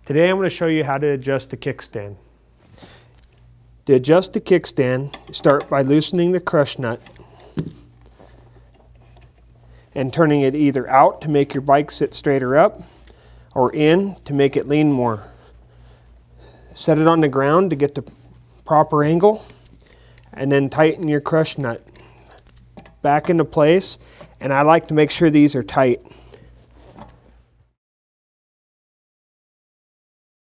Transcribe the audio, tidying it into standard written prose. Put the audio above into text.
Today I'm going to show you how to adjust the kickstand. To adjust the kickstand, start by loosening the crush nut and turning it either out to make your bike sit straighter up or in to make it lean more. Set it on the ground to get the proper angle and then tighten your crush nut back into place, and I like to make sure these are tight.